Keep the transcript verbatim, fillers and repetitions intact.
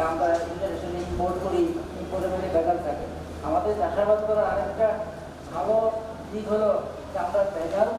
আমরা international import করি, ইম্পোর্টের মধ্যে ভেজাল থাকে। আমাদের চাষাবাদ করার আরেকটা ভালো দিক হলো যে আমরা ভেজাল